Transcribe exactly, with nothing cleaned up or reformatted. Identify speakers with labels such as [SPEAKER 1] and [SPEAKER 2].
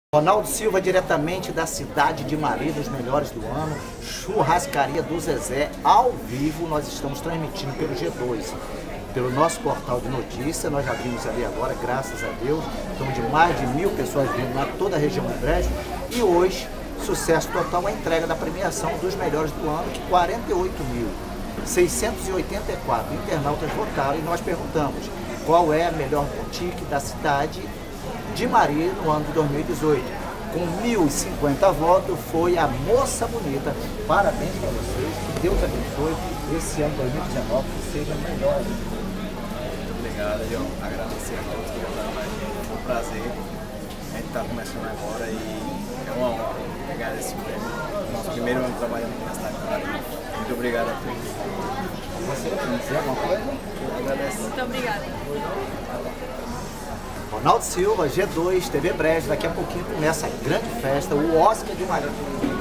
[SPEAKER 1] Ronaldo Silva, diretamente da cidade de Marília, dos melhores do ano, churrascaria do Zezé, ao vivo. Nós estamos transmitindo pelo G dois, pelo nosso portal de notícias. Nós já vimos ali agora, graças a Deus, estamos de mais de mil pessoas vindo na toda a região do Brejo. E hoje, sucesso total, a entrega da premiação dos melhores do ano, que quarenta e oito mil seiscentos e oitenta e quatro internautas votaram, e nós perguntamos qual é a melhor boutique da cidade de Marília no ano de dois mil e dezoito. Com mil e cinquenta votos, foi a Moça Bonita. Parabéns para vocês, que Deus abençoe esse ano dois mil e dezenove, que seja melhor.
[SPEAKER 2] Muito obrigado, eu agradecer a todos que votaram na gente, foi um prazer. A gente está começando agora e é uma honra pegar esse prêmio. Nosso primeiro ano trabalhando aqui na cidade de Marília. Muito obrigado a todos.
[SPEAKER 1] Você quer dizer alguma coisa?
[SPEAKER 2] Eu agradeço.
[SPEAKER 3] Muito obrigada.
[SPEAKER 1] Ronaldo Silva, G dois, T V Brejo. Daqui a pouquinho começa a grande festa, o Oscar de Marília.